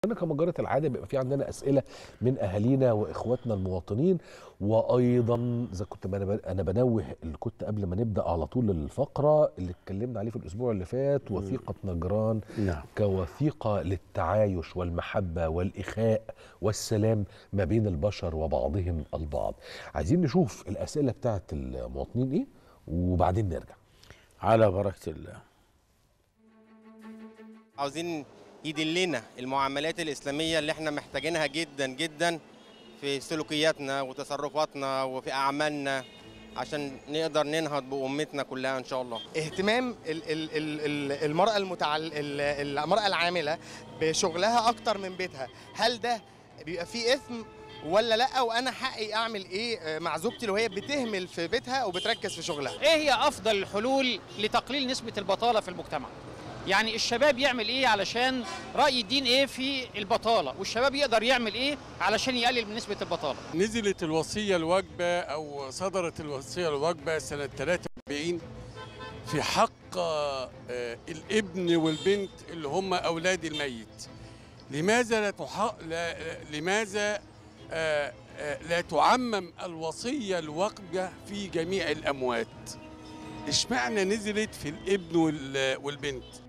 أنا كما جرت العادة بيبقى في عندنا أسئلة من أهالينا وإخواتنا المواطنين، وأيضا إذا كنت أنا بنوه اللي كنت قبل ما نبدأ على طول الفقرة اللي اتكلمنا عليه في الأسبوع اللي فات، وثيقة نجران نعم. كوثيقة للتعايش والمحبة والإخاء والسلام ما بين البشر وبعضهم البعض. عايزين نشوف الأسئلة بتاعت المواطنين إيه وبعدين نرجع. على بركة الله. عاوزين يدلنا المعاملات الإسلامية اللي احنا محتاجينها جدا جدا في سلوكياتنا وتصرفاتنا وفي أعمالنا عشان نقدر ننهض بأمتنا كلها إن شاء الله. اهتمام المرأة العاملة بشغلها أكتر من بيتها، هل ده بيبقى فيه إثم ولا لا؟ وانا حقي اعمل ايه مع زوجتي لو هي بتهمل في بيتها وبتركز في شغلها؟ ايه هي افضل الحلول لتقليل نسبة البطالة في المجتمع؟ يعني الشباب يعمل ايه علشان رأي الدين ايه في البطالة، والشباب يقدر يعمل ايه علشان يقلل من نسبة البطالة؟ نزلت الوصية الواجبة او صدرت الوصية الواجبة سنة 43 في حق الابن والبنت اللي هم اولاد الميت. لماذا لا تعمم الوصية الواجبة في جميع الأموات؟ اشمعنى نزلت في الابن والبنت؟